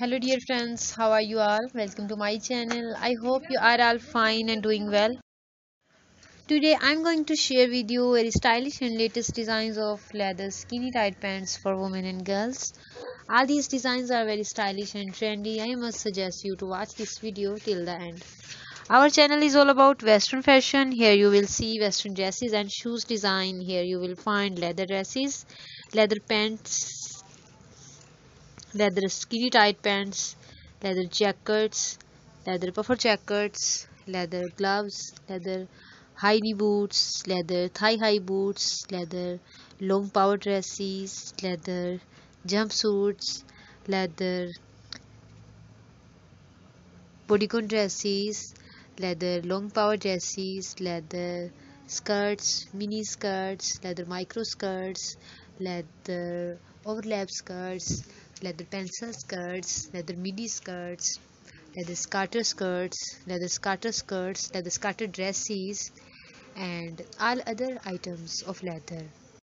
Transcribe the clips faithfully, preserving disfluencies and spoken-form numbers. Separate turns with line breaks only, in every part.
Hello dear friends, how are you all? Welcome to my channel. I hope you are all fine and doing well. Today I'm going to share with you very stylish and latest designs of leather skinny tight pants for women and girls. All these designs are very stylish and trendy. I must suggest you to watch this video till the end. Our channel is all about western fashion. Here you will see western dresses and shoes design. Here you will find leather dresses, leather pants, leather skinny tight pants, leather jackets, leather puffer jackets, leather gloves, leather high knee boots, leather thigh high boots, leather long power dresses, leather jumpsuits, leather bodycon dresses, leather long power dresses, leather skirts, mini skirts, leather micro skirts, leather overlap skirts, leather pencil skirts, leather midi skirts, leather scatter skirts, leather scatter skirts, leather scatter dresses, and all other items of leather.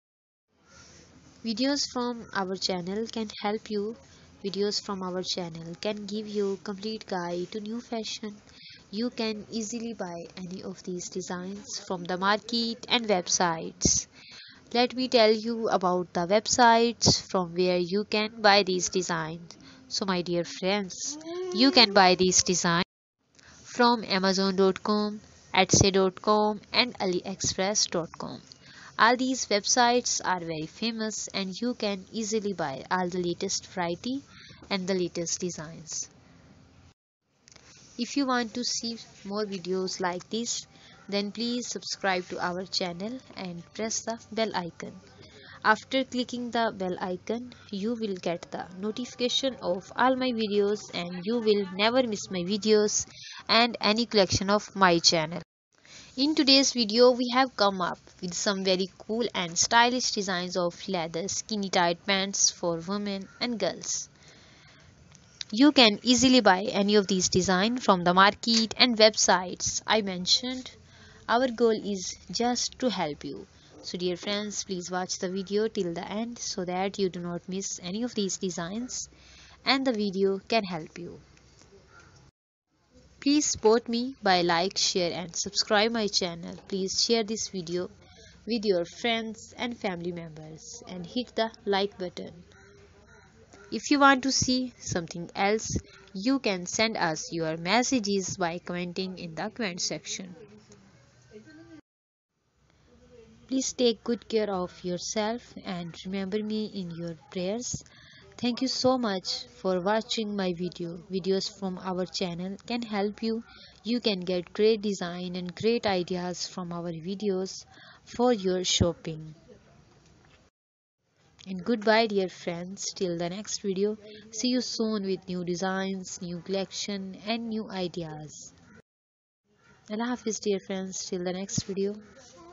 Videos from our channel can help you. Videos from our channel can give you complete guide to new fashion. You can easily buy any of these designs from the market and websites. Let me tell you about the websites from where you can buy these designs. So my dear friends, you can buy these designs from amazon dot com, etsy dot com and aliexpress dot com. All these websites are very famous and you can easily buy all the latest variety and the latest designs. If you want to see more videos like this, then please subscribe to our channel and press the bell icon. After clicking the bell icon, you will get the notification of all my videos and you will never miss my videos and any collection of my channel. In today's video, we have come up with some very cool and stylish designs of leather skinny tight pants for women and girls. You can easily buy any of these designs from the market and websites I mentioned. Our goal is just to help you. So dear friends, please watch the video till the end so that you do not miss any of these designs and the video can help you. Please support me by like, share and subscribe my channel. Please share this video with your friends and family members and hit the like button. If you want to see something else, you can send us your messages by commenting in the comment section. Please take good care of yourself and remember me in your prayers. Thank you so much for watching my video. Videos from our channel can help you. You can get great design and great ideas from our videos for your shopping. And goodbye dear friends, till the next video. See you soon with new designs, new collection and new ideas. Allah Hafiz dear friends, till the next video.